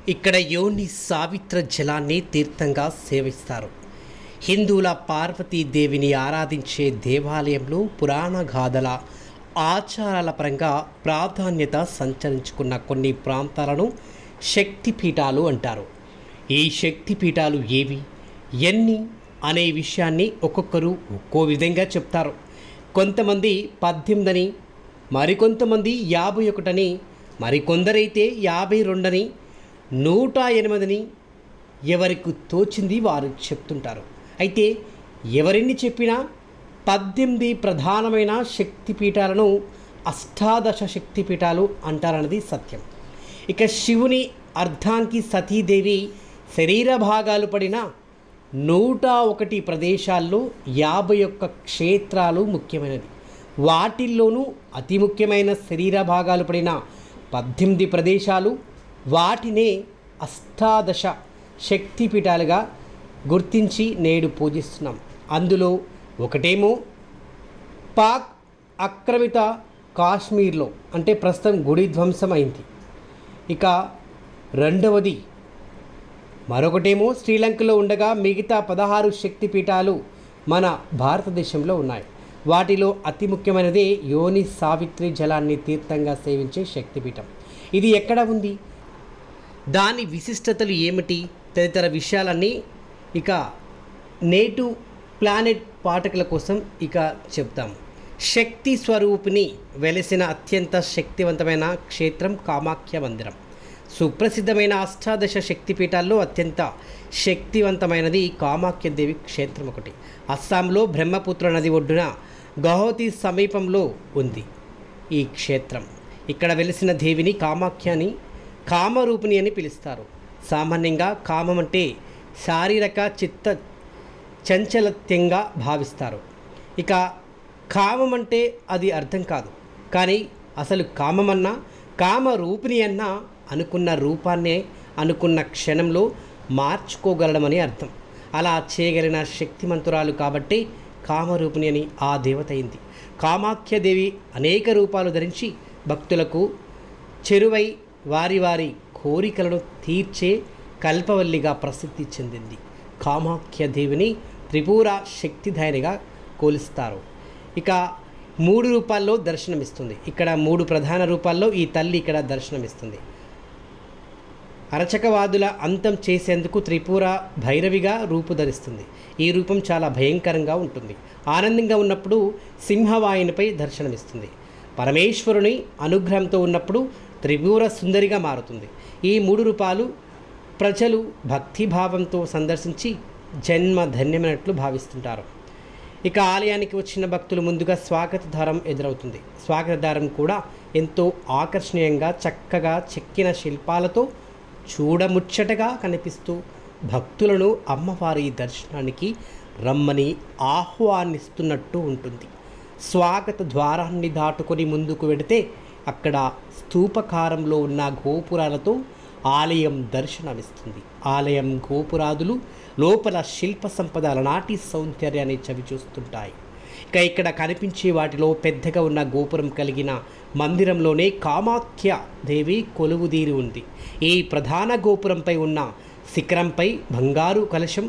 ఇక్కడ యోని సావిత్ర జలాన్ని తీర్థంగా సేవిస్తారు. హిందువుల పార్వతీదేవిని ఆరాధించే దేవాలయంలో పురాణ గాథల ఆచారాల పరంగా ప్రాధాన్యత సంచరించుకున్న కొన్ని ప్రాంతాలను శక్తిపీఠాలు అంటారు. ఈ శక్తిపీఠాలు ఏవి, ఎన్ని అనే విషయాన్ని ఒక్కొక్కరు ఒక్కో విధంగా చెప్తారు. కొంతమంది 18 అని, మరికొంతమంది 51 అని, మరికొందరైతే 52 అని, 108 అని ఎవరికి తోచింది వారు చెప్తుంటారు. అయితే ఎవరిని చెప్పినా 18 ప్రధానమైన శక్తిపీఠాలను అష్టాదశ శక్తిపీఠాలు అంటారన్నది సత్యం. ఇక శివుని అర్ధాంగి సతీదేవి శరీర భాగాలు పడిన 101 ప్రదేశాల్లో 51 క్షేత్రాలు ముఖ్యమైనది. వాటిల్లోనూ అతి ముఖ్యమైన శరీర భాగాలు పడిన 18 ప్రదేశాలు, వాటినే అష్టాదశ శక్తిపీఠాలుగా గుర్తించి నేడు పూజిస్తున్నాం. అందులో ఒకటేమో పాక్ ఆక్రమిత కాశ్మీర్లో, అంటే ప్రస్తుతం గుడి ధ్వంసం అయింది. ఇక రెండవది మరొకటేమో శ్రీలంకలో ఉండగా మిగతా 16 శక్తిపీఠాలు మన భారతదేశంలో ఉన్నాయి. వాటిలో అతి ముఖ్యమైనదే యోని సావిత్రి జలాన్ని తీర్థంగా సేవించే శక్తిపీఠం. ఇది ఎక్కడ ఉంది, దాని విశిష్టతలు ఏమిటి తదితర విషయాలన్నీ ఇక నేటు ప్లానెట్ పాఠకుల కోసం ఇక చెప్తాం. శక్తి స్వరూపిణి వెలిసిన అత్యంత శక్తివంతమైన క్షేత్రం కామాఖ్య మందిరం. సుప్రసిద్ధమైన అష్టాదశ శక్తిపీఠాల్లో అత్యంత శక్తివంతమైనది కామాఖ్యదేవి క్షేత్రం ఒకటి. అస్సాంలో బ్రహ్మపుత్ర నది ఒడ్డున గౌహతి సమీపంలో ఉంది ఈ క్షేత్రం. ఇక్కడ వెలిసిన దేవిని కామాఖ్యని కామరూపిణి అని పిలుస్తారు. సామాన్యంగా కామం అంటే శారీరక చిత్త చంచలత్యంగా భావిస్తారు. ఇక కామం అంటే అది అర్థం కాదు, కానీ అసలు కామమన్నా కామరూపిణి అన్నా అనుకున్న రూపాన్నే అనుకున్న క్షణంలో మార్చుకోగలడమని అర్థం. అలా చేయగలిగిన శక్తిమంతురాలు కాబట్టి కామరూపిణి అని ఆ దేవత అయింది. కామాఖ్యదేవి అనేక రూపాలు ధరించి భక్తులకు చెరువై వారి వారి కోరికలను తీర్చే కల్పవల్లిగా ప్రసిద్ధి చెందింది. కామాఖ్యదేవిని త్రిపుర శక్తిధారిగా కొలుస్తారు. ఇక 3 రూపాల్లో దర్శనమిస్తుంది. ఇక్కడ 3 ప్రధాన రూపాల్లో ఈ తల్లి ఇక్కడ దర్శనమిస్తుంది. అరచకవాదుల అంతం చేసేందుకు త్రిపుర భైరవిగా రూపుధరిస్తుంది. ఈ రూపం చాలా భయంకరంగా ఉంటుంది. ఆనందంగా ఉన్నప్పుడు సింహవాహినిపై దర్శనమిస్తుంది. పరమేశ్వరుని అనుగ్రహంతో ఉన్నప్పుడు త్రిపుర సుందరిగా మారుతుంది. ఈ 3 రూపాలు ప్రజలు భక్తిభావంతో సందర్శించి జన్మ ధన్యమైనట్లు భావిస్తుంటారు. ఇక ఆలయానికి వచ్చిన భక్తులు ముందుగా స్వాగత ద్వారం ఎదురవుతుంది. స్వాగత ద్వారం కూడా ఎంతో ఆకర్షణీయంగా చక్కగా చెక్కిన శిల్పాలతో చూడముచ్చటగా కనిపిస్తూ భక్తులను అమ్మవారి దర్శనానికి రమ్మని ఆహ్వానిస్తున్నట్టు ఉంటుంది. స్వాగత ద్వారాన్ని దాటుకొని ముందుకు వెడితే అక్కడ స్తూపకారంలో ఉన్న గోపురాలతో ఆలయం దర్శనమిస్తుంది. ఆలయం గోపురాదులు లోపల శిల్ప సంపద నాటి సౌందర్యాన్ని చవిచూస్తుంటాయి. ఇక ఇక్కడ కనిపించే వాటిలో పెద్దగా ఉన్న గోపురం కలిగిన మందిరంలోనే కామాఖ్య దేవి కొలువుదీరి ఉంది. ఈ ప్రధాన గోపురంపై ఉన్న శిఖరంపై బంగారు కలశం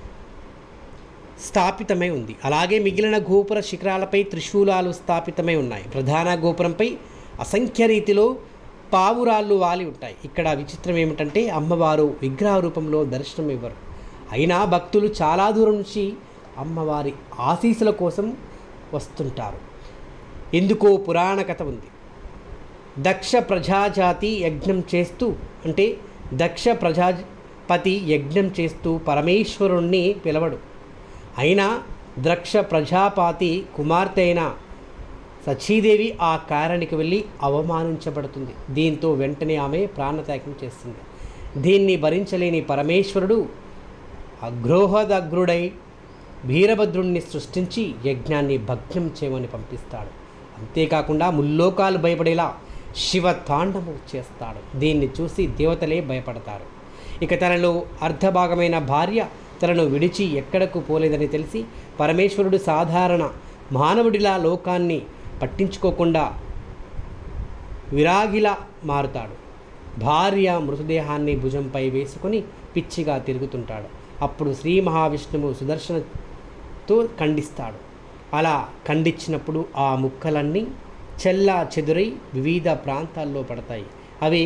స్థాపితమై ఉంది. అలాగే మిగిలిన గోపుర శిఖరాలపై త్రిశూలాలు స్థాపితమై ఉన్నాయి. ప్రధాన గోపురంపై అసంఖ్య రీతిలో పావురాళ్ళు వాలి ఉంటాయి. ఇక్కడ విచిత్రం ఏమిటంటే అమ్మవారు విగ్రహ రూపంలో దర్శనం ఇవ్వరు. అయినా భక్తులు చాలా దూరం నుంచి అమ్మవారి ఆశీస్సుల కోసం వస్తుంటారు. ఎందుకో పురాణ కథ ఉంది. దక్ష ప్రజాజాతి యజ్ఞం చేస్తూ, అంటే దక్ష ప్రజాపతి యజ్ఞం చేస్తూ పరమేశ్వరుణ్ణి పిలవడు. అయినా దక్ష ప్రజాపతి కుమార్తె అయిన సచీదేవి ఆ కారానికి వెళ్ళి అవమానించబడుతుంది. దీంతో వెంటనే ఆమె ప్రాణత్యాగం చేస్తుంది. దీన్ని భరించలేని పరమేశ్వరుడు అగ్రోహదగ్రుడై వీరభద్రుణ్ణి సృష్టించి యజ్ఞాన్ని భగ్నం చేయమని పంపిస్తాడు. అంతేకాకుండా ముల్లోకాలు భయపడేలా శివ తాండవం చేస్తాడు. దీన్ని చూసి దేవతలే భయపడతారు. ఇక తనలో అర్ధభాగమైన భార్య తనను విడిచి ఎక్కడకు పోలేదని తెలిసి పరమేశ్వరుడు సాధారణ మానవుడిలా లోకాన్ని పట్టించుకోకుండా విరాగిలా మారుతాడు. భార్య మృతదేహాన్ని భుజంపై వేసుకొని పిచ్చిగా తిరుగుతుంటాడు. అప్పుడు శ్రీ మహావిష్ణువు సుదర్శనతో ఖండిస్తాడు. అలా ఖండించినప్పుడు ఆ ముక్కలన్నీ చెల్లా చెదురై వివిధ ప్రాంతాల్లో పడతాయి. అవి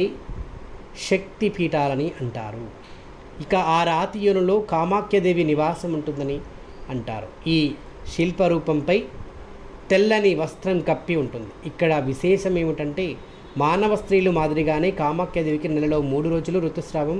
శక్తి పీఠాలని అంటారు. ఇక ఆ రాతి యోనిలో కామాఖ్యదేవి నివాసం ఉంటుందని అంటారు. ఈ శిల్పరూపంపై తెల్లని వస్త్రం కప్పి ఉంటుంది. ఇక్కడ విశేషం ఏమిటంటే మానవ స్త్రీలు మాదిరిగానే కామాఖ్యదేవికి నెలలో 3 రోజులు ఋతుస్రావం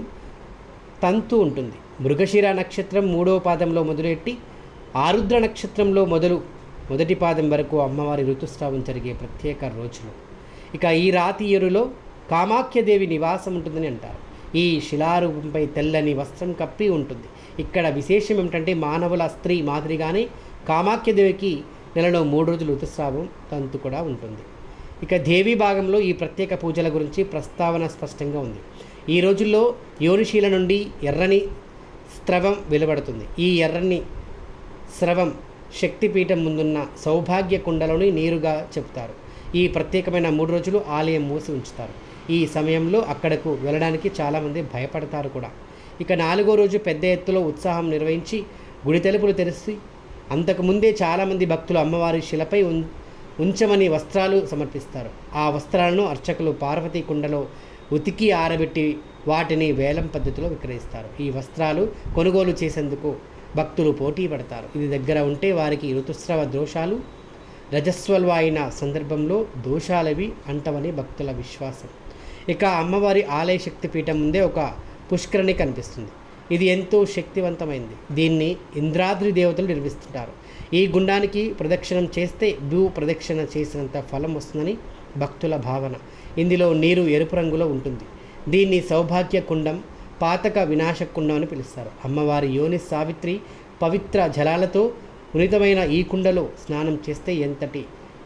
తంతు ఉంటుంది. మృగశిర నక్షత్రం 3వ పాదంలో మొదలెట్టి ఆరుద్ర నక్షత్రంలో మొదటి పాదం వరకు అమ్మవారి ఋతుస్రావం జరిగే ప్రత్యేక రోజులు. ఇక ఈ రాతి ఎరులో కామాఖ్యదేవి నివాసం ఉంటుందని అంటారు. ఈ శిలారూపంపై తెల్లని వస్త్రం కప్పి ఉంటుంది. ఇక్కడ విశేషం ఏమిటంటే మానవుల స్త్రీ మాదిరిగానే కామాఖ్యదేవికి నెలలో 3 రోజులు ఋతుస్రావం తంతు కూడా ఉంటుంది. ఇక దేవి భాగంలో ఈ ప్రత్యేక పూజల గురించి ప్రస్తావన స్పష్టంగా ఉంది. ఈ రోజుల్లో యోనిశీల నుండి ఎర్రని స్రవం వెలువడుతుంది. ఈ ఎర్రని స్రవం శక్తిపీఠం ముందున్న సౌభాగ్య కుండలోని నీరుగా చెప్తారు. ఈ ప్రత్యేకమైన 3 రోజులు ఆలయం మూసి ఉంచుతారు. ఈ సమయంలో అక్కడకు వెళ్ళడానికి చాలామంది భయపడతారు కూడా. ఇక 4వ రోజు పెద్ద ఎత్తులో ఉత్సాహం నిర్వహించి గుడి తలుపులు తెరిచి అంతకుముందే చాలామంది భక్తులు అమ్మవారి శిలపై ఉంచమని వస్త్రాలు సమర్పిస్తారు. ఆ వస్త్రాలను అర్చకులు పార్వతీ కుండలో ఉతికి ఆరబెట్టి వాటిని వేలం పద్ధతిలో విక్రయిస్తారు. ఈ వస్త్రాలు కొనుగోలు చేసేందుకు భక్తులు పోటీ పడతారు. ఇది దగ్గర ఉంటే వారికి ఋతుస్రావ దోషాలు రజస్వల్వ అయిన సందర్భంలో దోషాలవి అంటవని భక్తుల విశ్వాసం. ఇక అమ్మవారి ఆలయ శక్తిపీఠం ముందే ఒక పుష్కరిణి కనిపిస్తుంది. ఇది ఎంతో శక్తివంతమైంది. దీన్ని ఇంద్రాద్రి దేవతలు నిర్మిస్తుంటారు. ఈ గుండానికి ప్రదక్షిణం చేస్తే భూ ప్రదక్షిణ చేసినంత ఫలం వస్తుందని భక్తుల భావన. ఇందులో నీరు ఎరుపు రంగులో ఉంటుంది. దీన్ని సౌభాగ్య కుండం, పాతక వినాశ కుండం అని పిలుస్తారు. అమ్మవారి యోని సావిత్రి పవిత్ర జలాలతో పునీతమైన ఈ కుండలో స్నానం చేస్తే ఎంతటి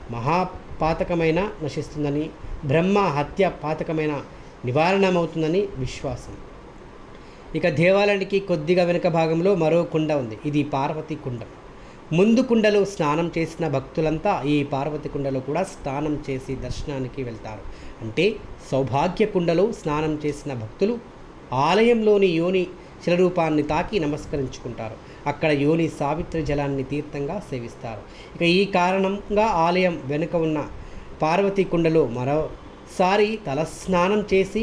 మహాపాతకమైన నశిస్తుందని, బ్రహ్మ హత్య పాతకమైన నివారణమవుతుందని విశ్వాసం. ఇక దేవాలయానికి కొద్దిగా వెనుక భాగంలో మరో కుండ ఉంది. ఇది పార్వతీ కుండం. ముందు కుండలో స్నానం చేసిన భక్తులంతా ఈ పార్వతీ కుండలో కూడా స్నానం చేసి దర్శనానికి వెళ్తారు. అంటే సౌభాగ్య కుండలో స్నానం చేసిన భక్తులు ఆలయంలోని యోని శిలరూపాన్ని తాకి నమస్కరించుకుంటారు. అక్కడ యోని సావిత్రి జలాన్ని తీర్థంగా సేవిస్తారు. ఇక ఈ కారణంగా ఆలయం వెనుక ఉన్న పార్వతీ కుండలో మరోసారి తలస్నానం చేసి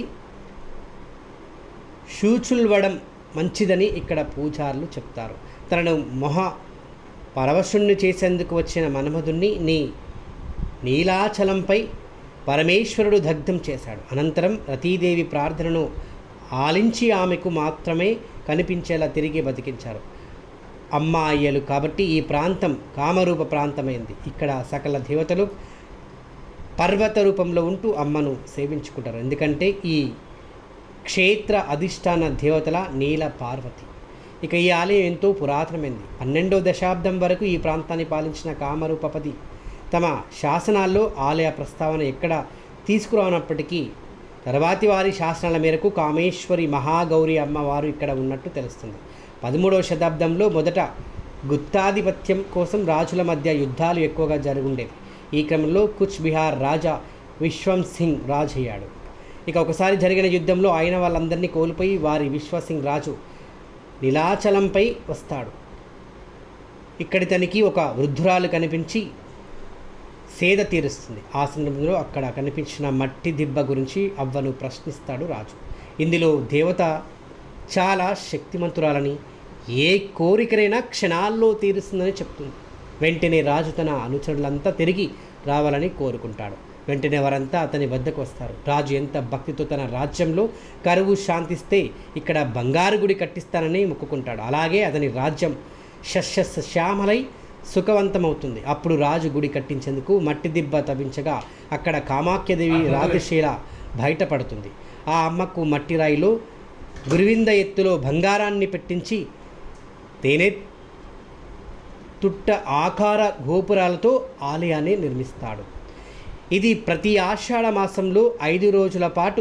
శూచుల్వడం మంచిదని ఇక్కడ పూజారులు చెప్తారు. తనను పరవశుణ్ణి చేసేందుకు వచ్చిన మన్మధుణ్ణి నీలాచలంపై పరమేశ్వరుడు దగ్ధం చేశాడు. అనంతరం రతీదేవి ప్రార్థనను ఆలించి ఆమెకు మాత్రమే కనిపించేలా తిరిగి బతికించారు. అమ్మాయిలు కాబట్టి ఈ ప్రాంతం కామరూప ప్రాంతమైంది. ఇక్కడ సకల దేవతలు పర్వత రూపంలో ఉంటూ అమ్మను సేవించుకుంటారు. ఎందుకంటే ఈ క్షేత్ర అధిష్టాన దేవతల నీల పార్వతి. ఇక ఈ ఆలయం ఎంతో పురాతనమైంది. 12వ దశాబ్దం వరకు ఈ ప్రాంతాన్ని పాలించిన కామరూపపతి తమ శాసనాల్లో ఆలయ ప్రస్తావన ఎక్కడ తీసుకురానప్పటికీ తర్వాతి వారి శాసనాల మేరకు కామేశ్వరి మహాగౌరి అమ్మవారు ఇక్కడ ఉన్నట్టు తెలుస్తుంది. 13వ శతాబ్దంలో మొదట గుత్తాధిపత్యం కోసం రాజుల మధ్య యుద్ధాలు ఎక్కువగా జరుగుండేవి. ఈ క్రమంలో కుచ్ బిహార్ రాజా విశ్వంసింగ్ రాజు అయ్యాడు. ఇక ఒకసారి జరిగిన యుద్ధంలో ఆయన వాళ్ళందరినీ కోల్పోయి వారి విశ్వసింగ్ రాజు నీలాచలంపై వస్తాడు. ఇక్కడి తనకి ఒక వృద్ధురాలు కనిపించి సేద తీరుస్తుంది. ఆ సందర్భంలో అక్కడ కనిపించిన మట్టి దిబ్బ గురించి అవ్వను ప్రశ్నిస్తాడు రాజు. ఇందులో దేవత చాలా శక్తిమంతురాలని, ఏ కోరికనైనా క్షణాల్లో తీరుస్తుందని చెప్తుంది. వెంటనే రాజు తన అనుచరులంతా తిరిగి రావాలని కోరుకుంటాడు. వెంటనే వారంతా అతని వద్దకు వస్తారు. రాజు ఎంత భక్తితో తన రాజ్యంలో కరువు శాంతిస్తే ఇక్కడ బంగారు గుడి కట్టిస్తానని మొక్కుకుంటాడు. అలాగే అతని రాజ్యం సస్యశ్యామలై సుఖవంతమవుతుంది. అప్పుడు రాజు గుడి కట్టించేందుకు మట్టి దిబ్బ తవ్వించగా అక్కడ కామాఖ్యదేవి రాతిశీల బయటపడుతుంది. ఆ అమ్మకు మట్టి రాయిలో గురువింద ఎత్తులో బంగారాన్ని పెట్టించి తేనె తుట్ట ఆకార గోపురాలతో ఆలయాన్ని నిర్మిస్తాడు. ఇది ప్రతి ఆషాఢ మాసంలో 5 రోజుల పాటు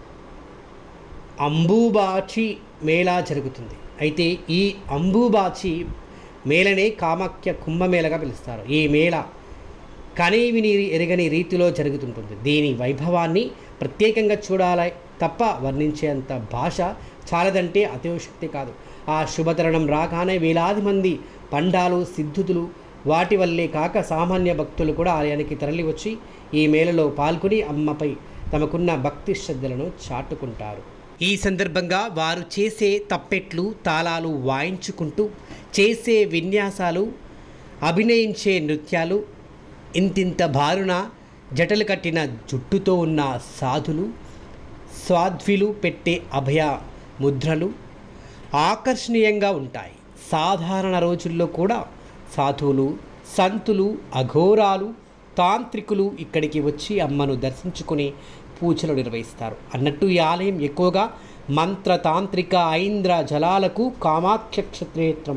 అంబుబాచి మేళా జరుగుతుంది. అయితే ఈ అంబుబాచి మేళనే కామాఖ్య కుంభమేళగా పిలుస్తారు. ఈ మేళ కనీవిని ఎరగని రీతిలో జరుగుతుంటుంది. దీని వైభవాన్ని ప్రత్యేకంగా తప్ప వర్ణించేంత భాష చాలదంటే అతిశక్తి కాదు. ఆ శుభతరుణం రాగానే వేలాది మంది పండాలు, సిద్ధుతులు, వాటి వల్లే కాక సామాన్య భక్తులు కూడా ఆలయానికి తరలివచ్చి ఈ మేళలో పాల్గొని అమ్మపై తమకున్న భక్తి శ్రద్ధలను చాటుకుంటారు. ఈ సందర్భంగా వారు చేసే తప్పెట్లు, తాళాలు వాయించుకుంటూ చేసే విన్యాసాలు, అభినయించే నృత్యాలు, ఇంతింత బారున జటలు కట్టిన జుట్టుతో ఉన్న సాధులు, స్వాధ్విలు పెట్టే అభయ ముద్రలు ఆకర్షణీయంగా ఉంటాయి. సాధారణ రోజుల్లో కూడా సాధువులు, సంతులు, అఘోరాలు, తాంత్రికులు ఇక్కడికి వచ్చి అమ్మను దర్శించుకుని పూజలు నిర్వహిస్తారు. అన్నట్టు ఈ ఆలయం ఎక్కువగా మంత్రతాంత్రిక ఐంద్ర జలాలకు కామాఖ్య క్షేత్రం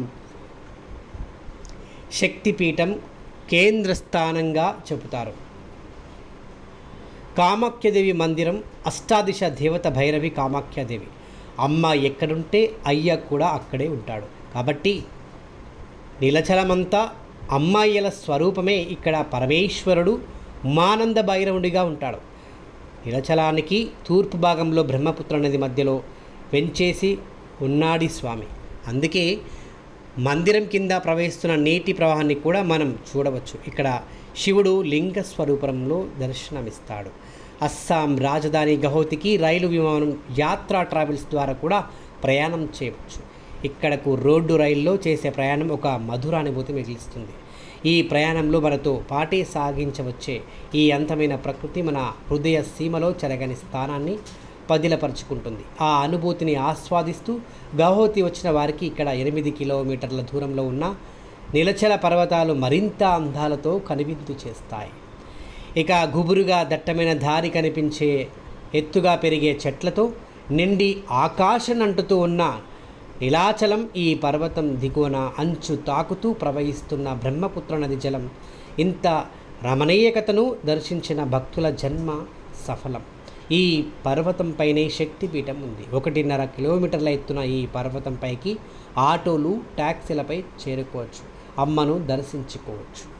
శక్తిపీఠం కేంద్రస్థానంగా చెబుతారు. కామాఖ్యదేవి మందిరం, అష్టాదిశ దేవత భైరవి కామాఖ్యదేవి. అమ్మ ఎక్కడుంటే అయ్య కూడా అక్కడే ఉంటాడు. కాబట్టి నీలచలమంతా అమ్మాయిల స్వరూపమే. ఇక్కడ పరమేశ్వరుడు ఉమానంద భైరవుడిగా ఉంటాడు. నీలచలానికి తూర్పు భాగంలో బ్రహ్మపుత్ర నది మధ్యలో వెంచేసి ఉన్నాడి స్వామి. అందుకే మందిరం కింద ప్రవహిస్తున్న నీటి ప్రవాహాన్ని కూడా మనం చూడవచ్చు. ఇక్కడ శివుడు లింగ స్వరూపంలో దర్శనమిస్తాడు. అస్సాం రాజధాని గౌహతికి రైలు, విమానం, యాత్రా ట్రావెల్స్ ద్వారా కూడా ప్రయాణం చేయవచ్చు. ఇక్కడకు రోడ్డు రైల్లో చేసే ప్రయాణం ఒక మధురానుభూతి మిగిలిస్తుంది. ఈ ప్రయాణంలో మనతో పాటే సాగించవచ్చే ఈ అంతమైన ప్రకృతి మన హృదయ సీమలో చెరగని స్థానాన్ని పదిలపరుచుకుంటుంది. ఆ అనుభూతిని ఆస్వాదిస్తూ గౌహతి వచ్చిన వారికి ఇక్కడ 8 కిలోమీటర్ల దూరంలో ఉన్న నీలచల పర్వతాలు మరింత అందాలతో కనువిందు చేస్తాయి. ఇక గుబురుగా దట్టమైన దారి కనిపించే ఎత్తుగా పెరిగే చెట్లతో నిండి ఆకాశం అంటుతూ ఉన్న నీలాచలం, ఈ పర్వతం దిగువన అంచు తాకుతూ ప్రవహిస్తున్న బ్రహ్మపుత్ర నది జలం, ఇంత రమణీయకతను దర్శించిన భక్తుల జన్మ సఫలం. ఈ పర్వతంపైనే శక్తిపీఠం ఉంది. 1.5 కిలోమీటర్ల ఎత్తున ఈ పర్వతంపైకి ఆటోలు, ట్యాక్సీలపై చేరుకోవచ్చు, అమ్మను దర్శించుకోవచ్చు.